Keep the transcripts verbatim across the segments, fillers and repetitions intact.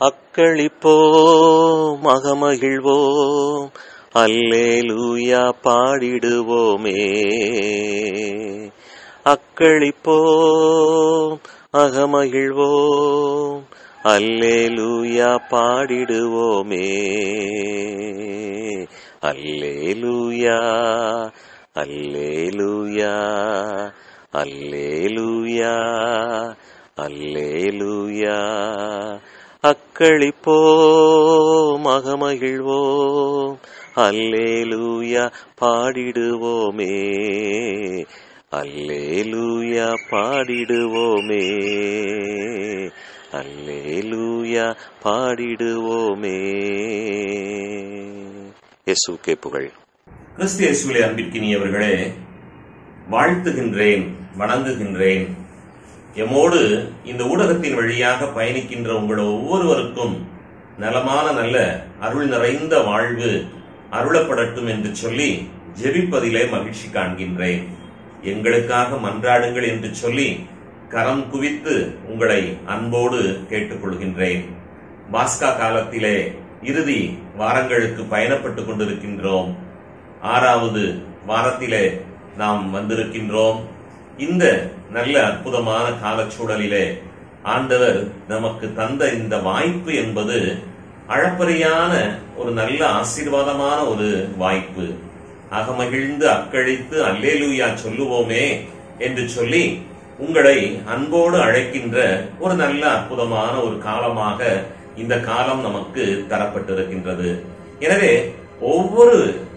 அக்களிப்போம் அகமகிழ்வோம் அல்லேலூயா பாடிடுவோமே. அக்களிப்போம் அகமகிழ்வோம் அல்லேலூயா பாடிடுவோமே. அல்லேலூயா அல்லேலூயா அல்லேலூயா அல்லேலூயா. அக்களிப்போம் அகமகிழ்வோம் அல்லேலூயா பாடிடுவோமே. அல்லேலூயா பாடிடுவோமே. அல்லேலூயா பாடிடுவோமே. இயேசுவுக்கே புகழ். கிறிஸ்து இயேசுவிலே அன்பிற்கினியவர்களே, வாழ்த்துகின்றேன், வணங்குகின்றேன். எம்மோடு இந்த ஊடகத்தின் வழியாக பயணிக்கின்ற உங்கள் ஒவ்வொருவருக்கும் நலமான நல்ல அருள் நிறைந்த வாழ்வு அருளப்படட்டும் என்று சொல்லி ஜெபிப்பதிலே மகிழ்ச்சி காண்கின்றேன். எங்களுக்காக மன்றாடுங்கள் என்று சொல்லி கரம் குவித்து உங்களை அன்போடு கேட்டுக்கொள்கின்றேன். பாஸ்கா காலத்திலே இறுதி வாரங்களுக்கு பயணப்பட்டுக் கொண்டிருக்கின்றோம். ஆறாவது வாரத்திலே நாம் வந்திருக்கின்றோம். இந்த நல்ல அற்புதமான காலச்சூழலிலே ஆண்டவர் நமக்கு தந்த இந்த வாய்ப்பு என்பது அளப்பரியான ஒரு நல்ல ஆசீர்வாதமான ஒரு வாய்ப்பு. அகமகிழ்ந்து அக்களித்து அல்லேலூயா சொல்லுவோமே என்று சொல்லி உங்களை அன்போடு அழைக்கின்ற ஒரு நல்ல அற்புதமான ஒரு காலமாக இந்த காலம் நமக்கு தரப்பட்டிருக்கின்றது. எனவே ஒவ்வொரு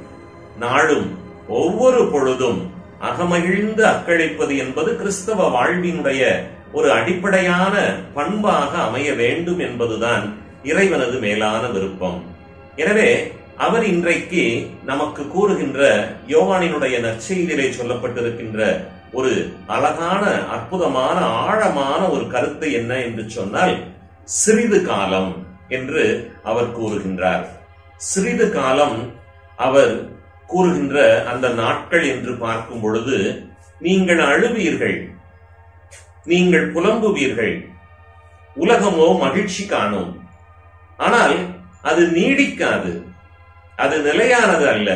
நாளும் ஒவ்வொரு பொழுதும் அகமகிழ்ந்து அக்களிப்பது என்பது கிறிஸ்தவ வாழ்வினுடைய ஒரு அடிப்படையான பண்பாக அமைய வேண்டும் என்பதுதான் இறைவனது மேலான விருப்பம். எனவே அவர் இன்றைக்கு நமக்கு கூறுகின்ற யோவானினுடைய நற்செய்தியிலே சொல்லப்பட்டிருக்கின்ற ஒரு அழகான அற்புதமான ஆழமான ஒரு கருத்து என்ன என்று சொன்னால், சிறிது காலம் என்று அவர் கூறுகின்றார். சிறிது காலம் அவர் கூறுகின்ற அந்த நாட்கள் என்று பார்க்கும் பொழுது, நீங்கள் அழுவீர்கள், நீங்கள் புலம்புவீர்கள், உலகமோ மகிழ்ச்சி காணும். ஆனால் அது நீடிக்காது, அது நிலையானது அல்ல.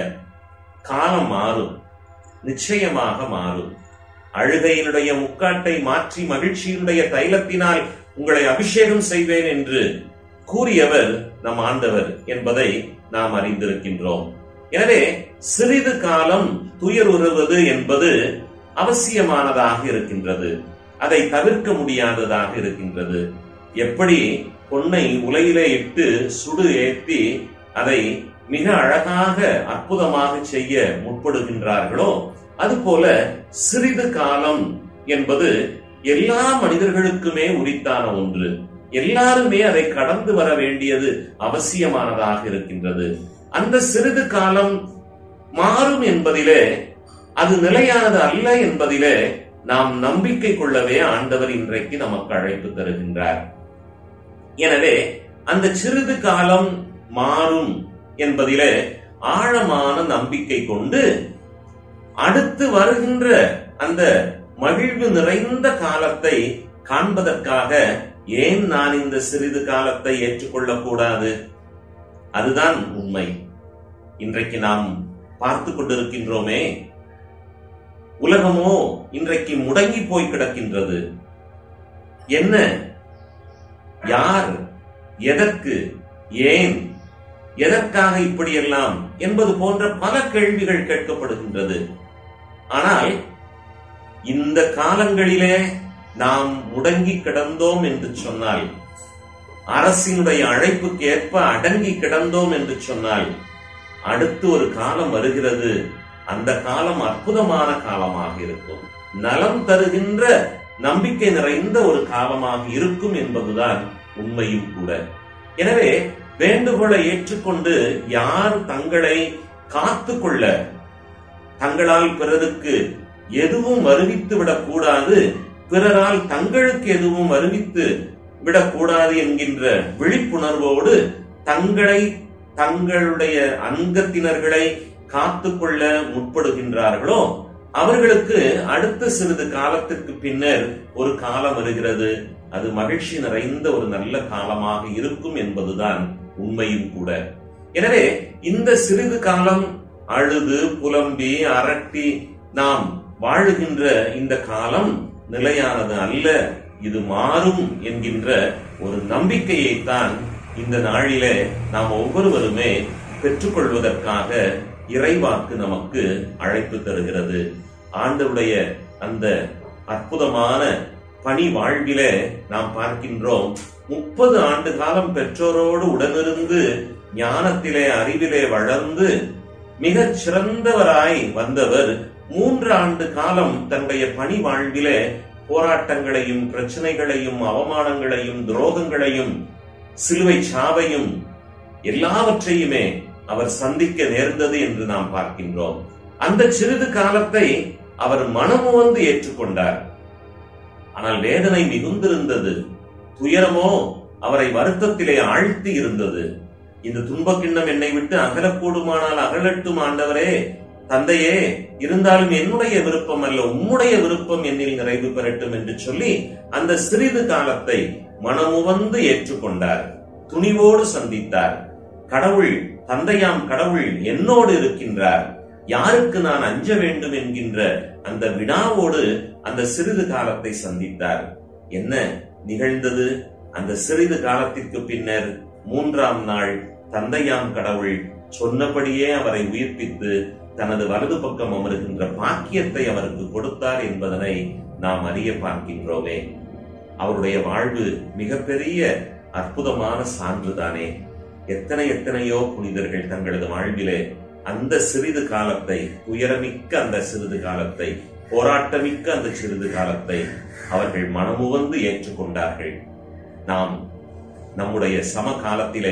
காலம் மாறும், நிச்சயமாக மாறும். அழுகையினுடைய முக்காட்டை மாற்றி மகிழ்ச்சியினுடைய தைலத்தினால் உங்களை அபிஷேகம் செய்வேன் என்று கூறியவர் நம் ஆண்டவர் என்பதை நாம் அறிந்திருக்கின்றோம். எனவே சிறிது காலம் துயருறுவது என்பது அவசியமானதாக இருக்கின்றது, அதை தவிர்க்க முடியாததாக இருக்கின்றது. எப்படி பொன்னை உலையிலே இட்டு சுடு ஏற்றி அதை மிக அழகாக அற்புதமாக செய்ய முற்படுகின்றார்களோ, அதுபோல சிறிது காலம் என்பது எல்லா மனிதர்களுக்குமே உரித்தான ஒன்று. எல்லாருமே அதை கடந்து வர வேண்டியது அவசியமானதாக இருக்கின்றது. அந்த சிறிது காலம் மாறும் என்பதிலே, அது நிலையானது அல்ல என்பதிலே நாம் நம்பிக்கை கொள்ளவே ஆண்டவர் இன்றைக்கு நமக்கு அழைப்பு தருகின்றார். எனவே அந்த சிறிது காலம் மாறும் என்பதிலே ஆழமான நம்பிக்கை கொண்டு அடுத்து வருகின்ற அந்த மகிழ்வு நிறைந்த காலத்தை காண்பதற்காக ஏன் நான் இந்த சிறிது காலத்தை ஏற்றுக்கொள்ளக் கூடாது? அதுதான் உண்மை. இன்றைக்கு நாம் பார்த்து கொண்டிருக்கின்றோமே, உலகமோ இன்றைக்கு முடங்கி போய் கிடக்கின்றது. என்ன, யார், எதற்கு, ஏன், எதற்காக இப்படியெல்லாம் என்பது போன்ற பல கேள்விகள் கேட்கப்படுகின்றது. ஆனால் இந்த காலங்களிலே நாம் முடங்கி கிடந்தோம் என்று சொன்னால், அரசினுடைய அழைப்புக்கு ஏற்ப அடங்கி கிடந்தோம் என்று சொன்னால், அடுத்து ஒரு காலம் வருகிறது. அந்த காலம் அற்புதமான காலமாக இருக்கும், நலம் தருகின்ற நம்பிக்கை நிறைந்த ஒரு காலமாக இருக்கும் என்பதுதான் உண்மையும் கூட. எனவே வேண்டுகோளை ஏற்றுக்கொண்டு யார் தங்களை காத்து கொள்ள, தங்களால் பிறருக்கு எதுவும் வருவித்து விடக்கூடாது, பிறரால் தங்களுக்கு எதுவும் வருவித்து விடக்கூடாது என்கின்ற விழிப்புணர்வோடு தங்களை தங்களுடைய அங்கத்தினர்களை காத்துக்கொள்ள முற்படுகின்றார்களோ, அவர்களுக்கு அடுத்த சிறிது காலத்திற்கு பின்னர் ஒரு காலம் வருகிறது. அது மகிழ்ச்சி நிறைந்த ஒரு நல்ல காலமாக இருக்கும் என்பதுதான் உண்மையும் கூட. எனவே இந்த சிறிது காலம் அழுது புலம்பி அரட்டி நாம் வாழுகின்ற இந்த காலம் நிலையானது அல்ல, இது மாறும் என்கின்ற ஒரு நம்பிக்கையைத்தான் இந்த நாளிலே நாம் ஒவ்வொருவருமே பெற்றுக்கொள்வதற்காக இறைவாக்கு நமக்கு அழைப்பு தருகிறது. ஆண்டவருடைய அந்த அற்புதமான பணி வாழ்விலே நாம் பார்க்கின்றோம், முப்பது ஆண்டு காலம் பெற்றோரோடு உடனிருந்து ஞானத்திலே அறிவிலே வளர்ந்து மிகச் சிறந்தவராய் வந்தவர் மூன்று ஆண்டு காலம் தன்னுடைய பணி வாழ்விலே போராட்டங்களையும் பிரச்சனைகளையும் அவமானங்களையும் துரோகங்களையும் சிலுவை சாவையும் எல்லாவற்றையுமே அவர் சந்திக்க நேர்ந்தது என்று நாம் பார்க்கின்றோம். அந்த சிறிது காலத்தை அவர் மனமுவந்து ஏற்றுக்கொண்டார். ஆனால் வேதனை மிகுந்திருந்தது, துயரமோ அவரை வருத்தத்திலே ஆழ்த்தி இருந்தது. இந்த துன்பக்கிண்ணம் என்னை விட்டு அகலக்கூடுமானால் அகலட்டும் ஆண்டவரே, தந்தையே, இருந்தாலும் என்னுடைய விருப்பம் அல்ல உம்முடைய விருப்பம் என்னில் நிறைவு பெறட்டும் என்று சொல்லி அந்த சிறிது காலத்தை மனமுவந்து ஏற்றுக்கொண்டார், துணிவோடு சந்தித்தார். கடவுள், தந்தையாம் கடவுள் என்னோடு இருக்கின்றார், யாருக்கு நான் அஞ்ச வேண்டும் என்கின்ற அந்த வினாவோடு அந்த சிறிது காலத்தை சந்தித்தார். என்ன நிகழ்ந்தது? அந்த சிறிது காலத்திற்கு பின்னர் மூன்றாம் நாள் தந்தையாம் கடவுள் சொன்னபடியே அவரை உயிர்ப்பித்து தனது வலது பக்கம் அமருகின்ற பாக்கியத்தை அவருக்கு கொடுத்தார் என்பதனை நாம் அறிய பார்க்கின்றோமே. அவருடைய வாழ்வு மிகப்பெரிய அற்புதமான சான்றுதானே. எத்தனை எத்தனையோ புனிதர்கள் தங்களது வாழ்விலே அந்த சிறிது காலத்தை, துயரமிக்க அந்த சிறிது காலத்தை, போராட்டமிக்க அந்த சிறிது காலத்தை அவர்கள் மனமுவந்து ஏற்றுக்கொண்டார்கள். நாம் நம்முடைய சமகாலத்திலே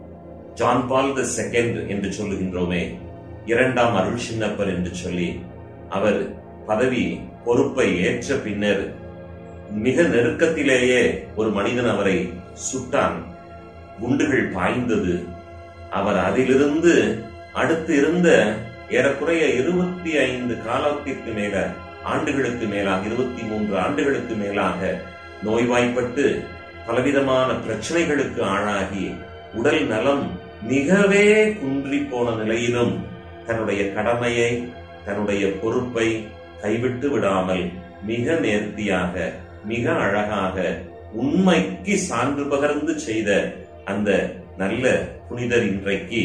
ஜான் பால் தி செகண்ட் என்று சொல்லுகின்றோமே, இரண்டாம் அருள் சின்னப்பர் என்று சொல்லி, அவர் பதவி பொறுப்பை ஏற்ற பின்னர் மிக நெருக்கத்திலேயே ஒரு மனிதன் அவரை சுட்டான். குண்டுகள் பாய்ந்தது. அவர் அதிலிருந்து அடுத்து இருந்த ஏறக்குறைய இருபத்தி ஐந்து காலத்திற்கு மேல ஆண்டுகளுக்கு மேலாக இருபத்தி மூன்று ஆண்டுகளுக்கு மேலாக நோய்வாய்ப்பட்டு பலவிதமான பிரச்சனைகளுக்கு ஆளாகி உடல் நலம் மிகவே குன்றி போன நிலையிலும் தன்னுடைய கடமையை, தன்னுடைய பொறுப்பை கைவிட்டு விடாமல் மிக நேர்த்தியாக, மிக அழகாக, உண்மைக்கு சான்று பகர்ந்து செய்த அந்த நல்ல புனிதர் இன்றைக்கு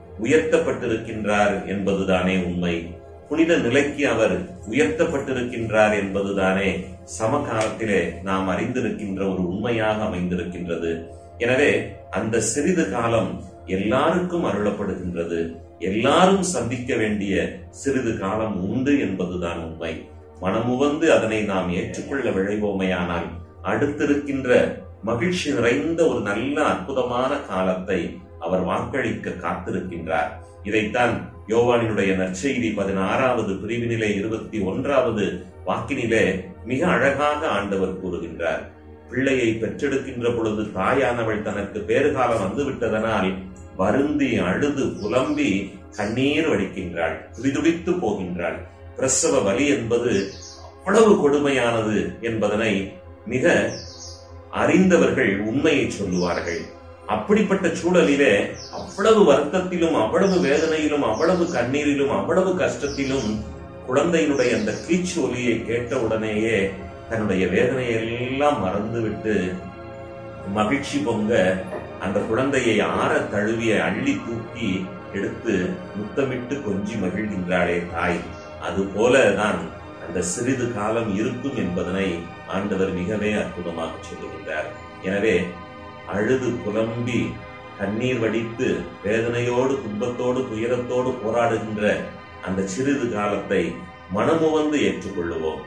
உயர்த்தப்பட்டிருக்கின்றார் என்பதுதானே உண்மை. புனித நிலைக்கு அவர் உயர்த்தப்பட்டிருக்கின்றார் என்பதுதானே சமகாலத்திலே நாம் அறிந்திருக்கின்ற ஒரு உண்மையாக அமைந்திருக்கின்றது. எனவே அந்த சிறிது காலம் எல்லாருக்கும் அருளப்படுகின்றது, எல்லாரும் சந்திக்க வேண்டிய சிறிது காலம் உண்டு என்பதுதான் உண்மை. மனமுவந்து அதனை நாம் ஏற்றுக்கொள்ள விழைவோமையானால் அடுத்திருக்கின்ற மகிழ்ச்சி நிறைந்த ஒரு நல்ல அற்புதமான காலத்தை அவர் வாக்களிக்க காத்திருக்கின்றார். இதைத்தான் யோவானினுடைய நற்செய்தி பதினாறாவது பிரிவினிலே இருபத்தி ஒன்றாவது வாக்கினிலே மிக அழகாக ஆண்டவர் கூறுகின்றார். பிள்ளையை பெற்றெடுக்கின்ற பொழுது தாயானவள் தனக்கு பேறுகாலம் வந்துவிட்டதனால் வருந்தி அழுது புலம்பி கண்ணீர் வடிக்கின்றாள், துடிதுடித்து போகின்றாள். பிரசவ வலி என்பது அவ்வளவு கொடுமையானது என்பதனை மிக அறிந்தவர்கள் உண்மையை சொல்லுவார்கள். அப்படிப்பட்ட சூழலிலே அவ்வளவு வருத்தத்திலும், அவ்வளவு வேதனையிலும், அவ்வளவு கண்ணீரிலும், அவ்வளவு கஷ்டத்திலும் குழந்தையினுடைய அந்த கீச்சு ஒலியை கேட்ட உடனேயே தன்னுடைய வேதனையெல்லாம் மறந்துவிட்டு மகிழ்ச்சி பொங்க அந்த குழந்தையை ஆற தழுவிய அள்ளி தூக்கி எடுத்து முத்தமிட்டு கொஞ்சி மகிழ்கின்றாளே தாய். அது போலதான் அந்த சிறிது காலம் இருக்கும் என்பதனை ஆண்டவர் மிகவே அற்புதமாக சொல்லுகின்றார். எனவே அழுது புலம்பி கண்ணீர் வடித்து வேதனையோடு துன்பத்தோடு துயரத்தோடு போராடுகின்ற அந்த சிறிது காலத்தை மனமுவந்து ஏற்றுக்கொள்ளுவோம்.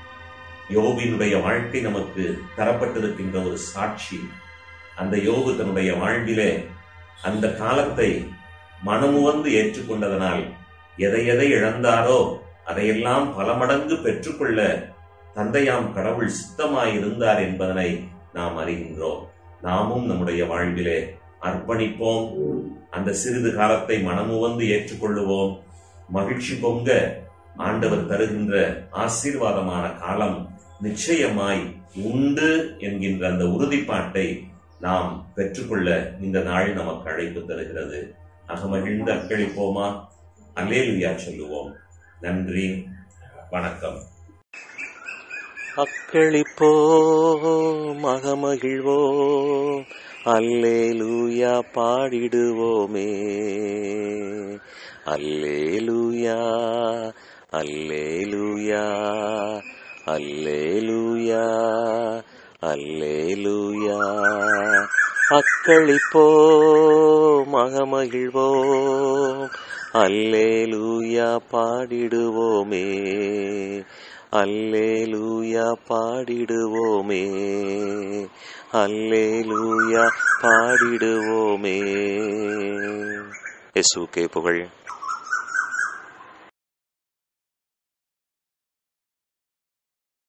யோபினுடைய வாழ்க்கை நமக்கு தரப்பட்டிருக்கின்ற ஒரு சாட்சி. அந்த யோபு தன்னுடைய வாழ்விலே அந்த காலத்தை மனமுவந்து ஏற்றுக்கொண்டதனால் எதை எதை இழந்தாரோ அதையெல்லாம் பல மடங்கு பெற்றுக்கொள்ள தந்தையாம் கடவுள் சித்தமாயிருந்தார் என்பதனை நாம் அறிகின்றோம். நாமும் நம்முடைய வாழ்விலே அர்ப்பணிப்போம். அந்த சிறிது காலத்தை மனமுவந்து ஏற்றுக்கொள்ளுவோம். மகிழ்ச்சி பொங்க ஆண்டவர் தருகின்ற ஆசீர்வாதமான காலம் நிச்சயமாய் உண்டு என்கின்ற அந்த உறுதிப்பாட்டை நாம் பெற்றுக்கொள்ள இந்த நாள் நமக்கு அழைப்பு தருகிறது. அகமகிழ்ந்து அக்களிப்போமா? அல்லேலூயா சொல்லுவோம். நன்றி, வணக்கம். அக்களிப்போம், அகமகிழ்வோம், அல்லேலூயா பாடிடுவோமே. அல்லேலூயா, அல்லேலூயா, அல்லேலூயா, அல்லேலூயா. அக்களிப்போம், அகமகிழ்வோம், அல்லேலூயா பாடிடுவோமே. அல்லேலூயா பாடிடுவோமே. அல்லேலூயா பாடிடுவோமே. இயேசுவுக்கே புகழ்.